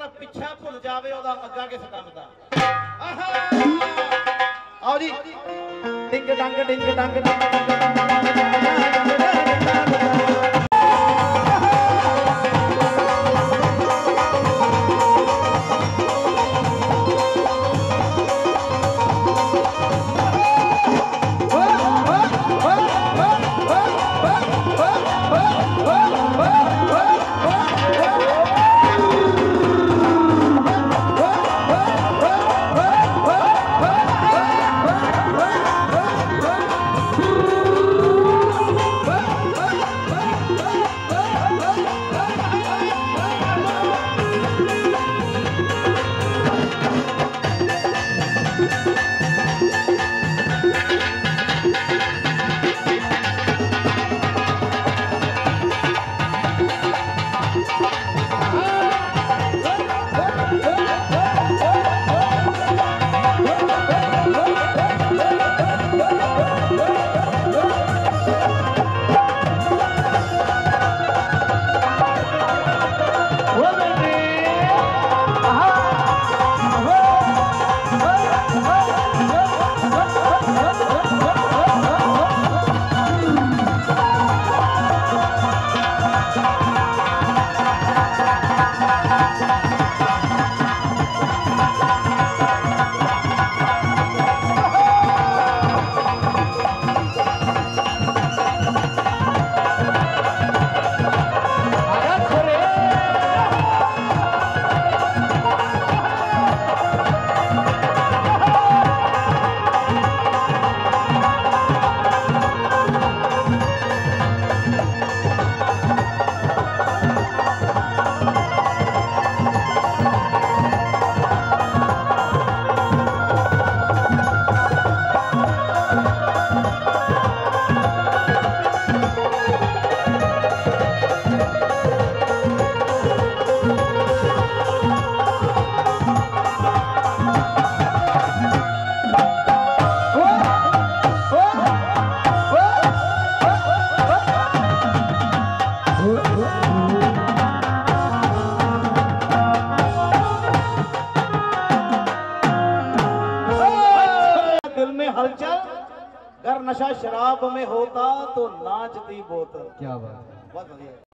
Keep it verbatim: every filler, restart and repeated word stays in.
जेड़ा पिछा भुल जावे ओदा अग्गा किस काम दा। आओ जी डिंग डंग डिंग डंग हलचल। अगर नशा शराब में होता तो नाचती बोतल। क्या बात है। बहुत बढ़िया।